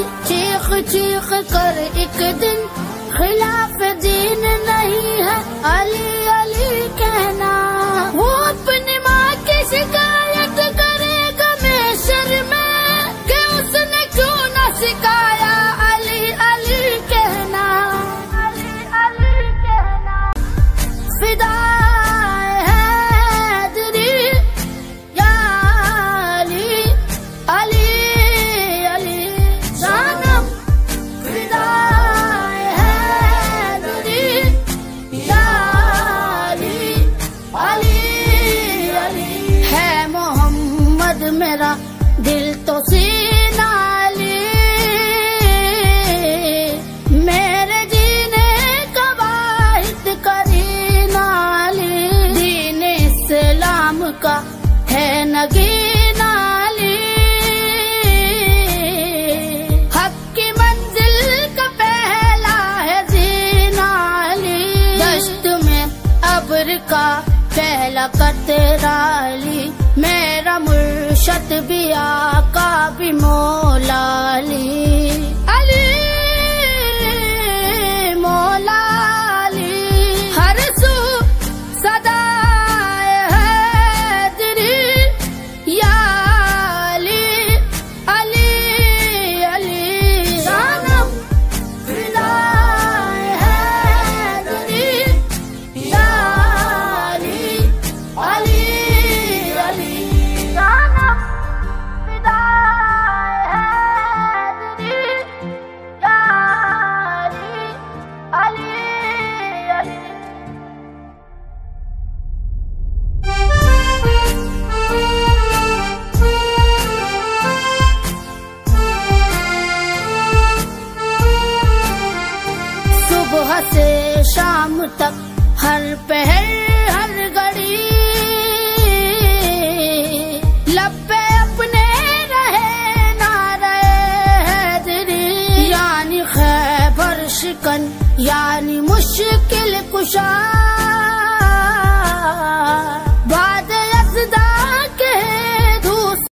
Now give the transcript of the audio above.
چیخ چیخ کر ایک دن خلاف دین نہیں ہے علی علی کہنا. وہ اپنی ماں کی شکایت کرے گا محشر میں کہ اس نے کیوں نہ سکھایا علی علی کہنا. علی علی کہنا. فدا میرا دل تو سینہ علی، میرے جینے کا واحد کرینہ علی. دین اسلام کا ہے نگینہ علی، حق کی منزل کا پہلا ہے زینہ علی. دشت میں ابر کا پہلا قطرہ علی، میرا مرشد بھی آقا بھی مولا علی. علی مولا علی. ہر سو صدا حیدری یا علی علی علی. جانم فدا حیدری یا علی علی علی. جانم فدا حیدری یا علی علی علی. صبح سے شام تک ہر پہر ہر گھڑی لب پہ اپنے رہے نعرہ حیدری. یعنی خیبر شکن یعنی مشکل کشا،